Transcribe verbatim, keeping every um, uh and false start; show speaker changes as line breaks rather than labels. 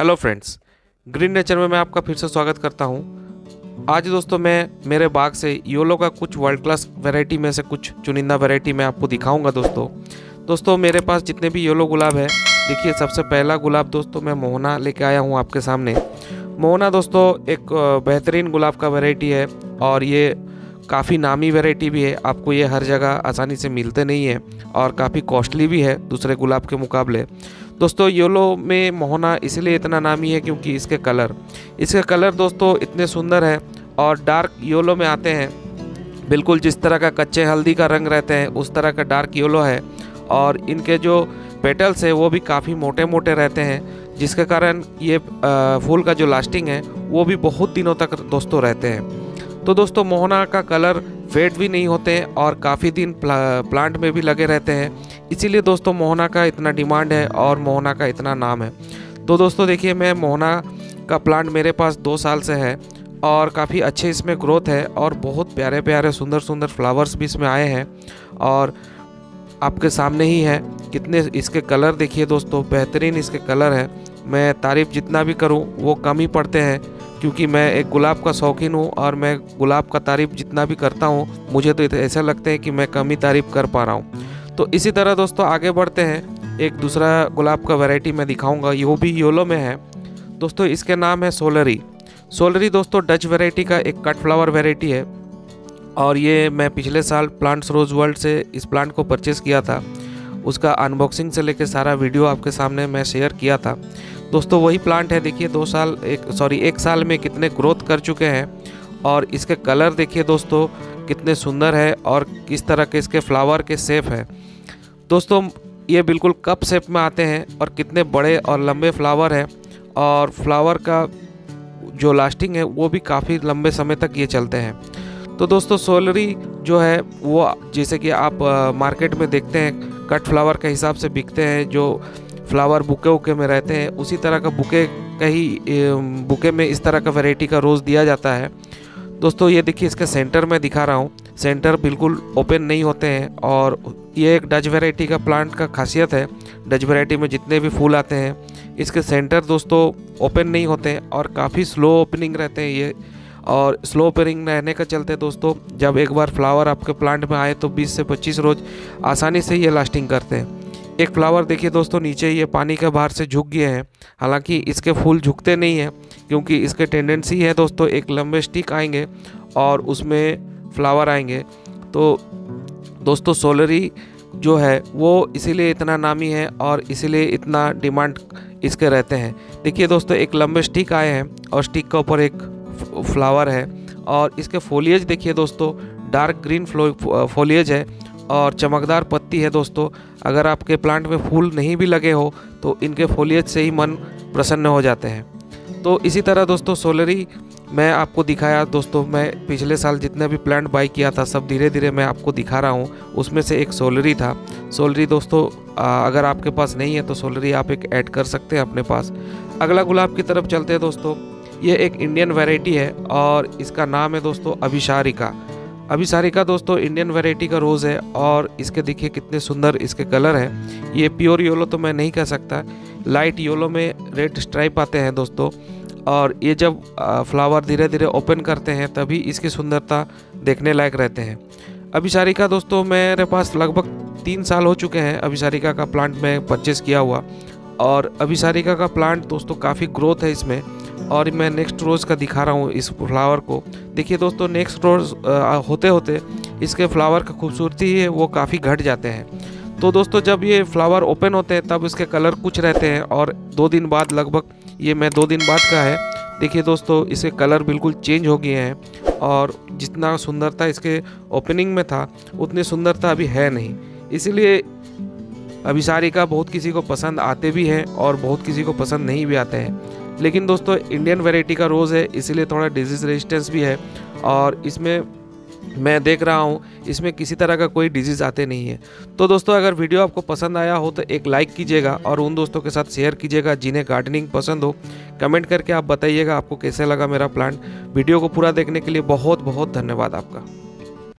Hello friends, green nature में मैं आपका फिर से स्वागत करता हूं। आज दोस्तों मैं मेरे बाग से योलो का कुछ वर्ल्ड क्लास वैरायटी में से कुछ चुनिंदा वैरायटी मैं आपको दिखाऊंगा। दोस्तों दोस्तों मेरे पास जितने भी योलो गुलाब है, देखिए सबसे पहला गुलाब दोस्तों मैं मोहना लेके आया हूं आपके सामने। मोहना दोस्तों एक बेहतरीन गुलाब का वैरायटी है और ये काफ़ी नामी वैरायटी भी है। आपको ये हर जगह आसानी से मिलते नहीं है और काफ़ी कॉस्टली भी है दूसरे गुलाब के मुकाबले। दोस्तों योलो में मोहना इसलिए इतना नामी है क्योंकि इसके कलर इसके कलर दोस्तों इतने सुंदर हैं और डार्क योलो में आते हैं। बिल्कुल जिस तरह का कच्चे हल्दी का रंग रहते हैं उस तरह का डार्क योलो है और इनके जो पेटल्स है वो भी काफ़ी मोटे मोटे रहते हैं, जिसके कारण ये फूल का जो लास्टिंग है वो भी बहुत दिनों तक दोस्तों रहते हैं। तो दोस्तों मोहना का कलर फेड भी नहीं होते हैं और काफ़ी दिन प्ला, प्लांट में भी लगे रहते हैं, इसीलिए दोस्तों मोहना का इतना डिमांड है और मोहना का इतना नाम है। तो दोस्तों देखिए मैं मोहना का प्लांट मेरे पास दो साल से है और काफ़ी अच्छे इसमें ग्रोथ है और बहुत प्यारे प्यारे सुंदर सुंदर फ्लावर्स भी इसमें आए हैं और आपके सामने ही है। कितने इसके कलर देखिए दोस्तों, बेहतरीन इसके कलर है। मैं तारीफ़ जितना भी करूं वो कम ही पड़ते हैं क्योंकि मैं एक गुलाब का शौकीन हूं और मैं गुलाब का तारीफ़ जितना भी करता हूं मुझे तो ऐसा लगता है कि मैं कम ही तारीफ़ कर पा रहा हूं। तो इसी तरह दोस्तों आगे बढ़ते हैं। एक दूसरा गुलाब का वैरायटी मैं दिखाऊंगा, वो भी योलो में है दोस्तों। इसके नाम है सोलरी। सोलरी दोस्तों डच वैरायटी का एक कट फ्लावर वैरायटी है और ये मैं पिछले साल प्लांट्स रोज वर्ल्ड से इस प्लांट को परचेज़ किया था। उसका अनबॉक्सिंग से लेकर सारा वीडियो आपके सामने मैं शेयर किया था। दोस्तों वही प्लांट है, देखिए दो साल एक सॉरी एक साल में कितने ग्रोथ कर चुके हैं और इसके कलर देखिए दोस्तों कितने सुंदर है और किस तरह के इसके फ्लावर के शेप है। दोस्तों ये बिल्कुल कप शेप में आते हैं और कितने बड़े और लंबे फ्लावर हैं और फ्लावर का जो लास्टिंग है वो भी काफ़ी लंबे समय तक ये चलते हैं। तो दोस्तों सोलरी जो है वो जैसे कि आप मार्केट में देखते हैं कट फ्लावर के हिसाब से बिकते हैं, जो फ्लावर बुके उके में रहते हैं उसी तरह का बुके का ही बुके में इस तरह का वैरायटी का रोज़ दिया जाता है। दोस्तों ये देखिए इसके सेंटर में दिखा रहा हूँ, सेंटर बिल्कुल ओपन नहीं होते हैं और ये एक डच वैरायटी का प्लांट का खासियत है। डच वैरायटी में जितने भी फूल आते हैं इसके सेंटर दोस्तों ओपन नहीं होते हैं और काफ़ी स्लो ओपनिंग रहते हैं ये। और स्लो ओपनिंग रहने का चलते दोस्तों जब एक बार फ्लावर आपके प्लांट में आए तो बीस से पच्चीस रोज आसानी से ये लास्टिंग करते हैं। एक फ्लावर देखिए दोस्तों नीचे ये पानी के बाहर से झुक गए हैं, हालांकि इसके फूल झुकते नहीं हैं क्योंकि इसके टेंडेंसी है दोस्तों एक लंबे स्टिक आएंगे और उसमें फ्लावर आएंगे। तो दोस्तों सोलरी जो है वो इसीलिए इतना नामी है और इसीलिए इतना डिमांड इसके रहते हैं। देखिए दोस्तों एक लंबे स्टिक आए हैं और स्टिक के ऊपर एक फ्लावर है और इसके फोलिएज देखिए दोस्तों डार्क ग्रीन फोलिएज है और चमकदार पत्ती है। दोस्तों अगर आपके प्लांट में फूल नहीं भी लगे हो तो इनके फोलिएज से ही मन प्रसन्न हो जाते हैं। तो इसी तरह दोस्तों सोलरी मैं आपको दिखाया दोस्तों, मैं पिछले साल जितने भी प्लांट बाई किया था सब धीरे धीरे मैं आपको दिखा रहा हूँ, उसमें से एक सोलरी था। सोलरी दोस्तों अगर आपके पास नहीं है तो सोलरी आप एक ऐड कर सकते हैं अपने पास। अगला गुलाब की तरफ चलते हैं दोस्तों। ये एक इंडियन वैरायटी है और इसका नाम है दोस्तों अभिसारिका। अभिसारिका दोस्तों इंडियन वैरायटी का रोज़ है और इसके देखिए कितने सुंदर इसके कलर हैं। ये प्योर येलो तो मैं नहीं कह सकता, लाइट येलो में रेड स्ट्राइप आते हैं दोस्तों और ये जब फ्लावर धीरे धीरे ओपन करते हैं तभी इसकी सुंदरता देखने लायक रहते हैं। अभिसारिका दोस्तों मेरे पास लगभग तीन साल हो चुके हैं अभिसारिका का प्लांट में परचेज़ किया हुआ और अभिसारिका का प्लांट दोस्तों काफ़ी ग्रोथ है इसमें और मैं नेक्स्ट रोज़ का दिखा रहा हूँ इस फ्लावर को। देखिए दोस्तों नेक्स्ट रोज़ होते होते इसके फ्लावर का खूबसूरती है वो काफ़ी घट जाते हैं। तो दोस्तों जब ये फ्लावर ओपन होते हैं तब इसके कलर कुछ रहते हैं और दो दिन बाद लगभग ये मैं दो दिन बाद का है, देखिए दोस्तों इसके कलर बिल्कुल चेंज हो गए हैं और जितना सुंदरता इसके ओपनिंग में था उतनी सुंदरता अभी है नहीं। इसीलिए अभिसारिका बहुत किसी को पसंद आते भी हैं और बहुत किसी को पसंद नहीं भी आते हैं। लेकिन दोस्तों इंडियन वैरायटी का रोज़ है इसीलिए थोड़ा डिजीज़ रेजिस्टेंस भी है और इसमें मैं देख रहा हूँ इसमें किसी तरह का कोई डिजीज़ आते नहीं है। तो दोस्तों अगर वीडियो आपको पसंद आया हो तो एक लाइक कीजिएगा और उन दोस्तों के साथ शेयर कीजिएगा जिन्हें गार्डनिंग पसंद हो। कमेंट करके आप बताइएगा आपको कैसे लगा मेरा प्लांट। वीडियो को पूरा देखने के लिए बहुत बहुत धन्यवाद आपका।